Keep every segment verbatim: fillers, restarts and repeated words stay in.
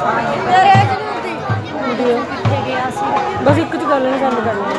बस एक गल नहीं गल करनी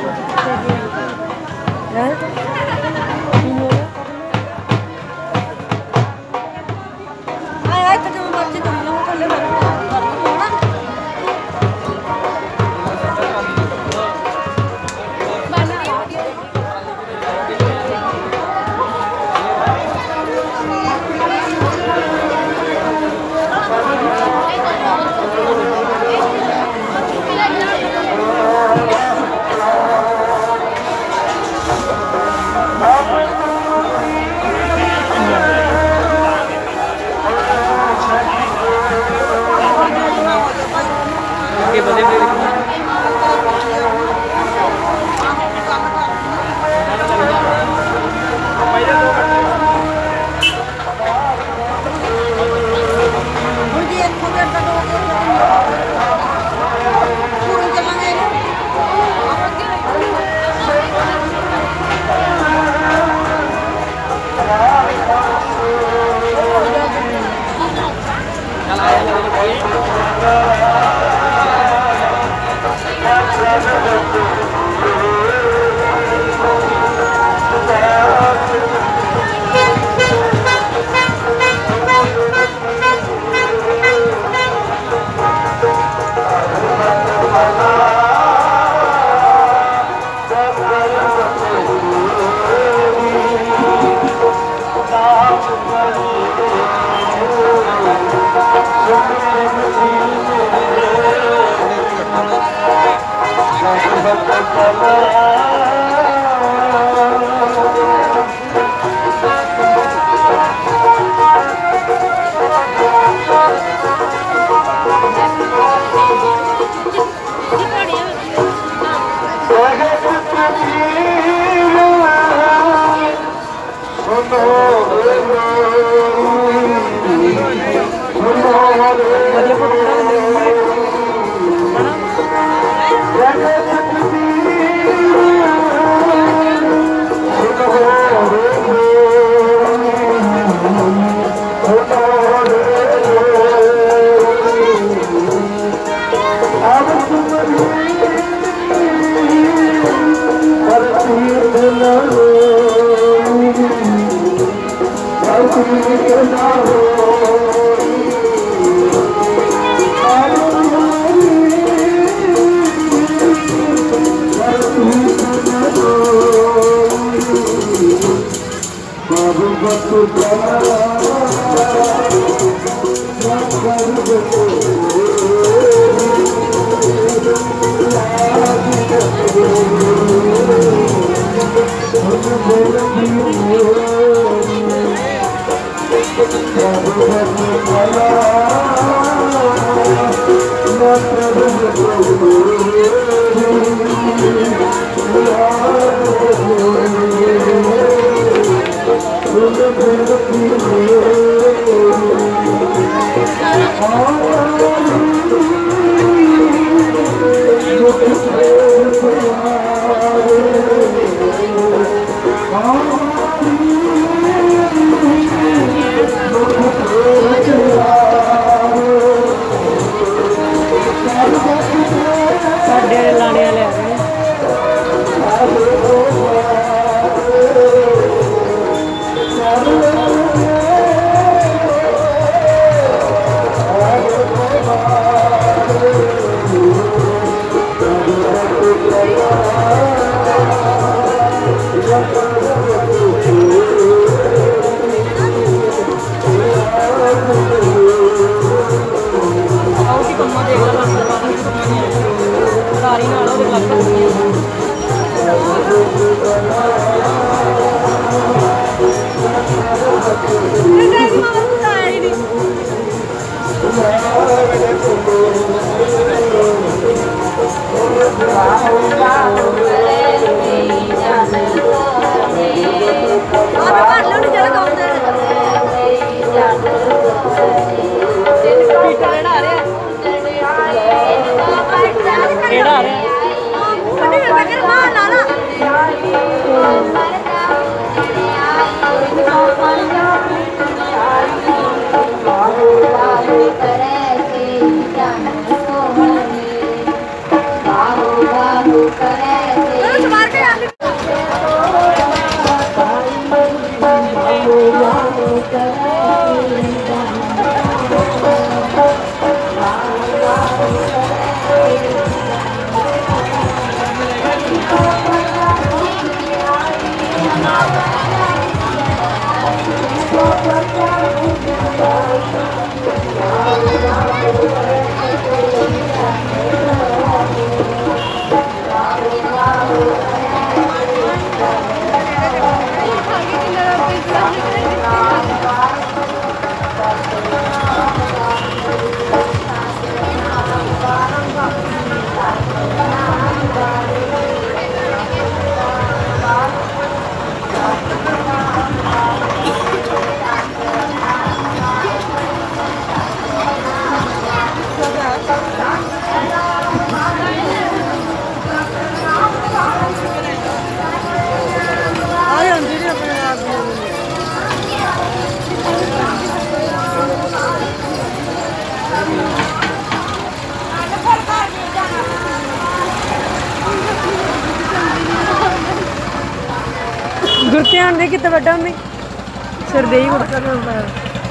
गुरतियान दे कितना बड़ा मैं सरदे ही गुरता में पाया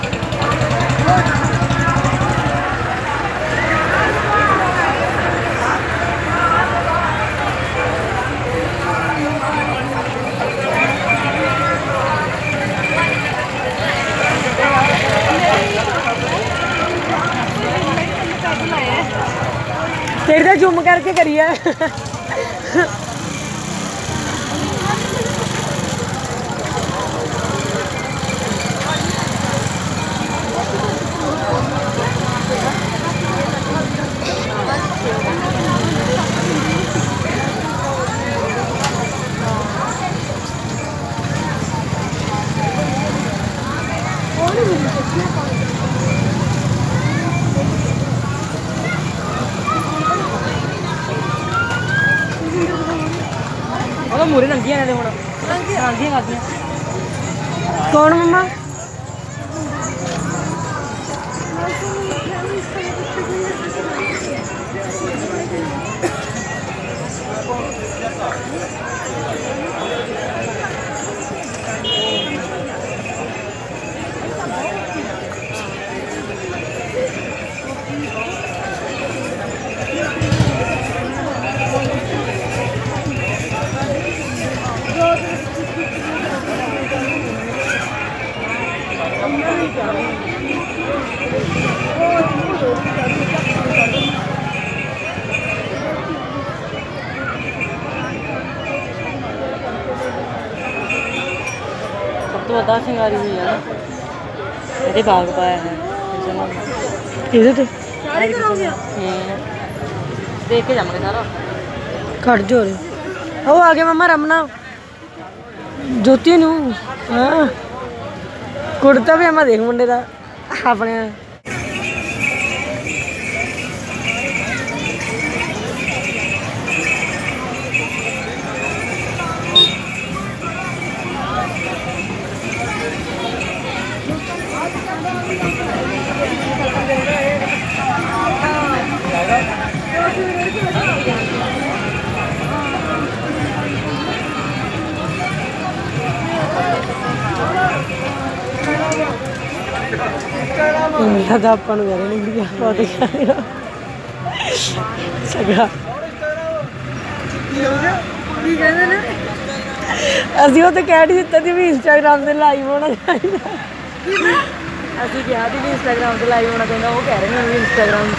तेरे जूम करके करिए मूरे नंगियां ने हुण नंगियां खादियां कौन मम्मा तो बता सिंगारी हुई है ना मेरे बाग पाया है इधर तो देख के जाएंगे सारा कट जो रे ओ आ गया मम्मा रमना जोती नू हाँ कुर्ता भी मैं देख मुंडे का अपने दादा अपन घर नहीं गया बहुत सगड़ा ਅਸੀਂ ਉਹ ਤੇ ਕਹਿ ਨਹੀਂ ਦਿੱਤਾ ਸੀ ਵੀ ਇੰਸਟਾਗ੍ਰਾਮ ਤੇ ਲਾਈਵ ਹੋਣਾ ਚਾਹੀਦਾ ਅਸੀਂ ਕਿਹਾ ਸੀ ਵੀ ਇੰਸਟਾਗ੍ਰਾਮ ਤੇ ਲਾਈਵ ਹੋਣਾ ਚਾਹੀਦਾ ਉਹ ਕਹਿ ਰਹੇ ਨੇ ਵੀ ਇੰਸਟਾਗ੍ਰਾਮ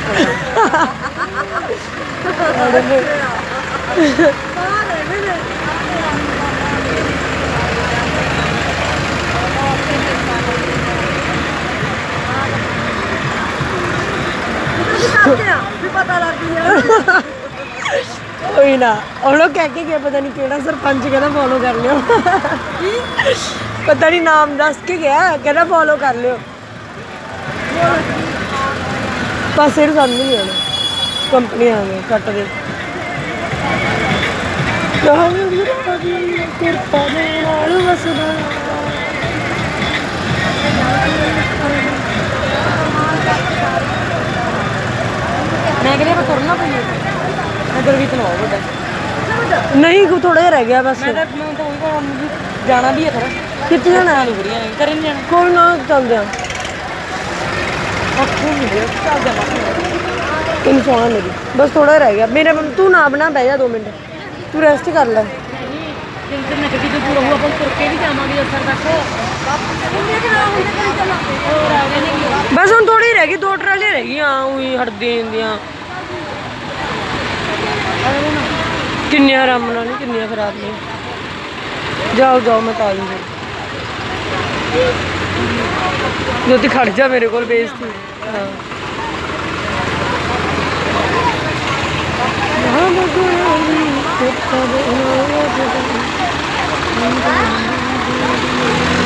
पता लग गया कोई ना और लोग कह के गया पता नहीं केड़ा सरपंच कहना फॉलो कर लियो पता नहीं नाम दस के गया कहना फॉलो कर लियो पासे समझ नहीं आना कंपनी आ गई कट दे मैं कह रही तुरना पई गुरवीत ना बड़ा नहीं थोड़ा जिहा रह गया बस मैं तो वही जाना भी है थोड़ा कितने जाना है करे नहीं जाना कोई ना चल जा तेन सोना मेरी बस थोड़ा रह गया मेरे तू ना बना बह जा दो मिनट तू रेस्ट कर ले बस हम थोड़ी रह गई दो ट्रालियां रह गई उही हटदी जांदियां किन्नियां आराम नाल किन्नियां खराब ने जाओ जाओ मैं ताली ज्योति खड़ जा मेरे को बेइज्जती हाँ